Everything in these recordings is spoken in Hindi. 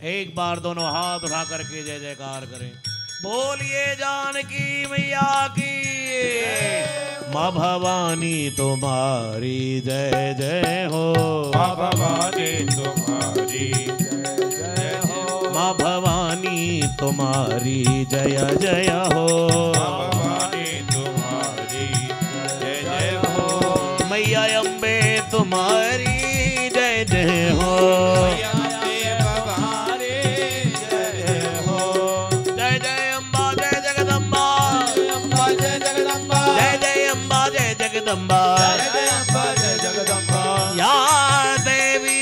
एक बार दोनों हाथ उठा करके जय जयकार करें। बोलिए जानकी मैया की। माँ भवानी तुम्हारी जय जय हो। माँ भवानी तुम्हारी जय जय हो। माँ भवानी तुम्हारी जय जय हो। माँ भवानी तुम्हारी जय जय हो। मैया अम्बे तुम्हारी जय जय हो। मैया अम्बे भवानी जय जय हो। जय जय अम्बा जय जगदम्बा। अम्बा जय जगदम्बा। जय जय अम्बा जय जगदम्बा। जय जय अम्बा जय जगदम्बा। या देवी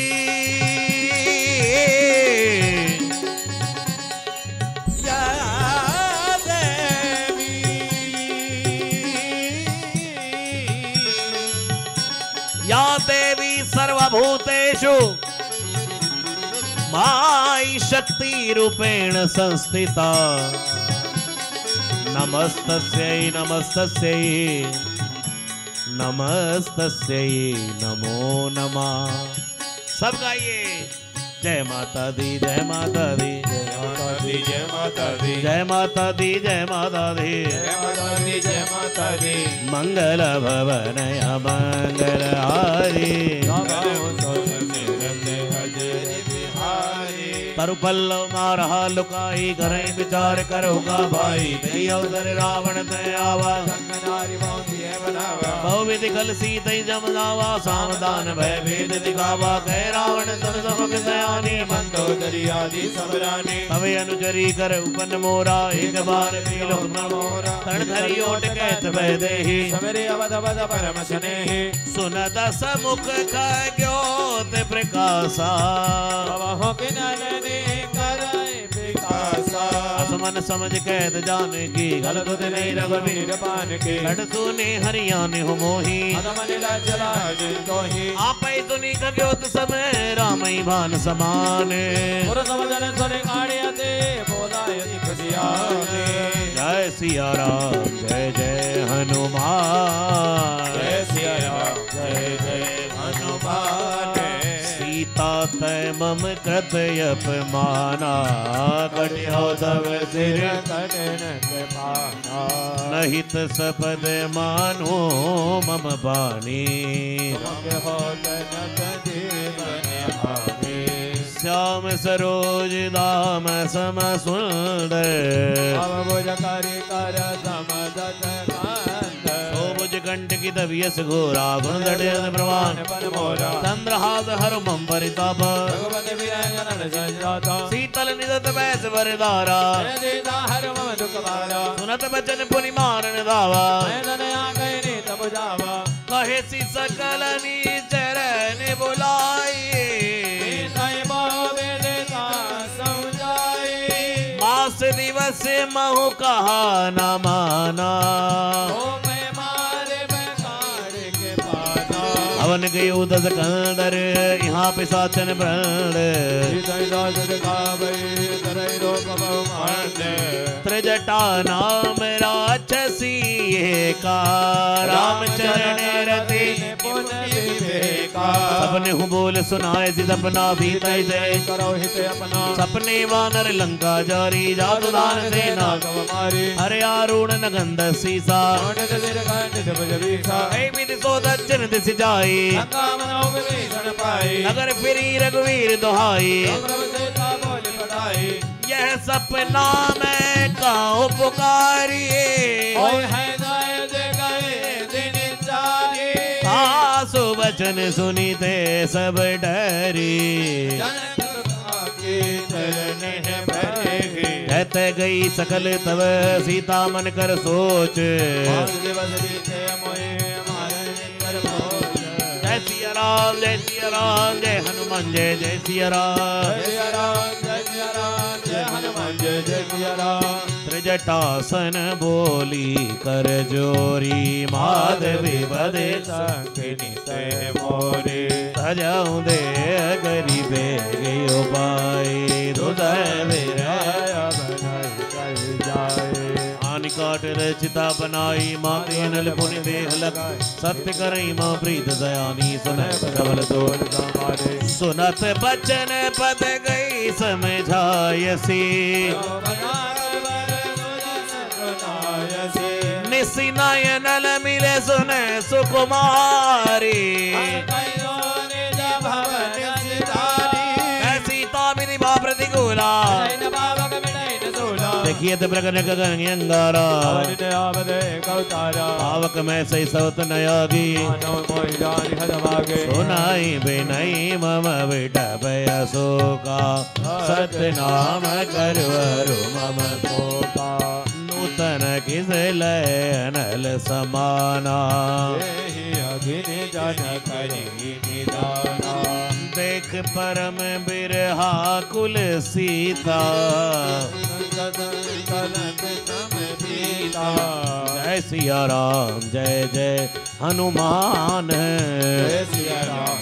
या देवी। या देवी सर्वभूतेषु माई शक्ति रूपेण संस्थिता। नमस्तस्यै नमस्तस्यै नमस्तस्यै नमो नमः। सब गाइए। जय माता दी जय माता दी। जय माता दी जय माता दी। जय माता दी जय माता दी। जय माता दी जय माता दी। मंगल भवन मंगल हारी। तरु पल्लव मारहा लुकाई करे विचार करोगा भाई। दई अवसर रावण ते आवा बहु विधि कल सीतई जमनावा। सावधान भय भेद दिखावा कह रावण तन समक सयानी। मंदोदरी आदि सबरानी। तवे अनुचरी कर उपन मोरा। एक बार लोक मोरा तन धरी ओट कहत भय देहि। समरे अवध अवध परम स्नेहि। सुनत समुख खग्योत प्रकाशा। हो के नयने कराए विकासा। असमन समझ कैद जान की गल तुझ नहीं रघुवीर पान के। लड़ सुने हरियाने हो मोही। अदमन लाजला जितोहि। आपै सुनी खग्योत समय रामई भान समान। पुर समझन सुने काढ़िया ते बोला यदि खुशियाने। जय सिया राम जय जय हनुमान। जय सिया राम जय जय हनुमान। सीता तय मम कृतय अपमाना। कटियो तव सिर कटन के पाना। नहित सपद मानो मम बानी। हो तनक जीवन हानि। श्याम सरोज दाम सम सुंदर। भुज करि कर समदत कांत। भुज कंठ की तबियस घोरा गुण प्रमाण। चंद्रहास हर मम परिताप। रघुपति विरंजन संजाता। शीतल निदत बैस वरदारा। सीता हर मम दुख भारा। सुनत बचन पुनि मारन दावा। मैं दनया कहने तब जावा। कहे सी सकल चरण बुलाई। मास दिवस महु कहा न माना। हवन गयो दस कंदर यहाँ पिशाचन प्रण। त्रिजटा नाम राक्षसी का। रामचरण रति सपने हूँ बोल सुनाए सी सपना भीतर जय। करो हित अपना। सपने वानर लंका जारी। जादू दान सेना हरे आरूढ़ नगंध सीसा। विधि सो दक्षिण दिश जाई। नगर फिरी रघुवीर दुहाई। यह सपना मैं काहू पुकारिए। आसु वचन सुनी ते सब डरी। कहते गई सकल तव सीता मन कर सोच। जय सिया राम जय सिया राम जय हनुमान जय जय सिया राम। जय सिया राम जय सिया राम जय हनुमान जय जय सिया राम। त्रिजटासन बोली कर जोरी। माधवी बदे संकिनी तय मोरे। सजाऊं दे गरीबे गयो पाई। हृदय मेरा बनाई कर जाए। आनिक काट रचिता बनाई माँ के अनल पुनि देह लग सत्य करई माँ प्रीत दयानी सुनत कवल तोल हमारे सुनत बचन पद गई समझायसी निसी नयनल मिले सुने सुकुमारी सीता मेरी माँ प्रतिकूला देखिए तो प्रकट गगन अंगारा आवक में सही सौत नयागी सुनाई बेनई मम विटपय शोका सतनाम करवरु मम पोका नूतन किस लय अनल समाना अग्नि जन करी निदाना देख परम बिरहा कुल सीता जय सिया राम जय जय हनुमान जय सिया राम